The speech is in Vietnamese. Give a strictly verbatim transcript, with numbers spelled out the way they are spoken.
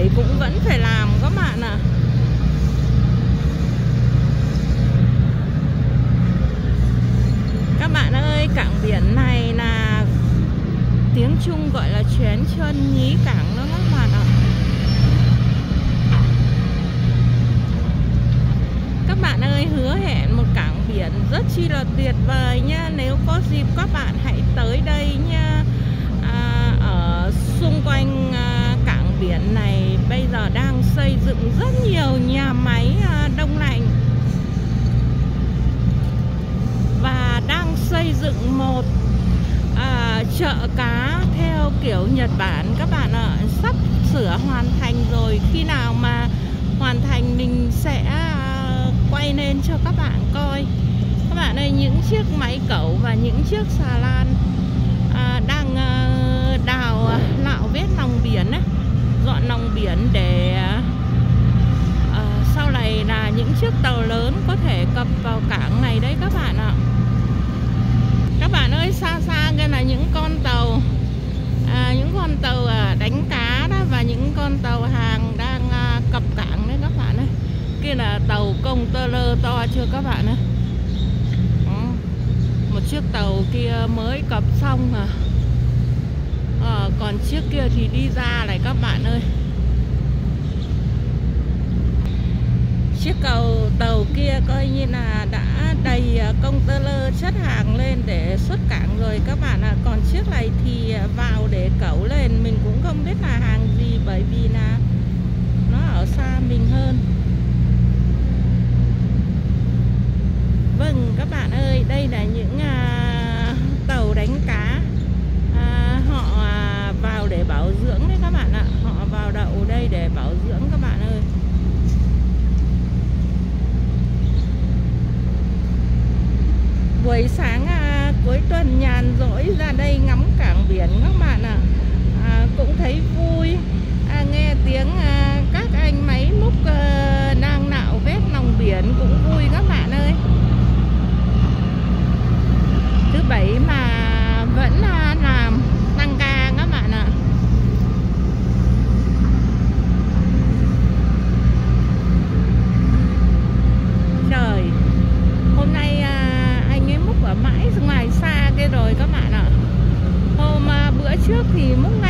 bảy cũng vẫn phải làm các bạn ạ. Các bạn ơi, cảng biển này là tiếng Trung gọi là Chén Chân Nhí Cảng đó các bạn ạ. Các bạn ơi, hứa hẹn một cảng biển rất chi là tuyệt vời nha. Nếu có dịp các bạn hãy tới đây nha. À, ở xung quanh à, cảng biển này bây giờ đang xây dựng rất nhiều nhà máy à, đông lạnh. Và đang xây dựng một à, chợ cá theo kiểu Nhật Bản các bạn ạ. Sắp sửa hoàn thành rồi. Khi nào mà hoàn thành mình sẽ à, quay lên cho các bạn coi. Các bạn ơi, những chiếc máy cẩu và những chiếc xà lan à, đang à, đào à, nạo vét lòng biển ấy, dọn lòng biển để à, sau này là những chiếc tàu lớn có thể cập vào cảng này đấy các bạn ạ. Các bạn ơi, xa xa kia là những con tàu à, những con tàu à, đánh cá đó, và những con tàu hàng đang à, cập cảng đấy các bạn ơi. Kia là tàu container to chưa các bạn ơi. Đó. Một chiếc tàu kia mới cập xong à. À, còn chiếc kia thì đi ra này các bạn ơi. Chiếc cầu tàu kia coi như là đã đầy container chất hàng lên để xuất cảng rồi các bạn ạ. À, còn chiếc này thì vào để cẩu lên, mình cũng không biết là hàng gì bởi vì là nó ở xa mình hơn. Vâng các bạn ơi, đây là những à, tàu đánh cá à, họ à, vào để bảo dưỡng đấy các bạn ạ. Họ vào đậu đây để bảo dưỡng các bạn ơi. Buổi sáng à, cuối tuần nhàn rỗi ra đây ngắm cảng biển các bạn ạ. À, cũng thấy vui à, nghe tiếng à, các anh máy múc à, đang nạo vét lòng biển cũng vui các bạn ơi. Thứ bảy mà vẫn à, làm tăng ca các bạn ạ. Trời, hôm nay à, ở mãi ngoài xa kia rồi các bạn ạ. Hôm à, bữa trước thì múc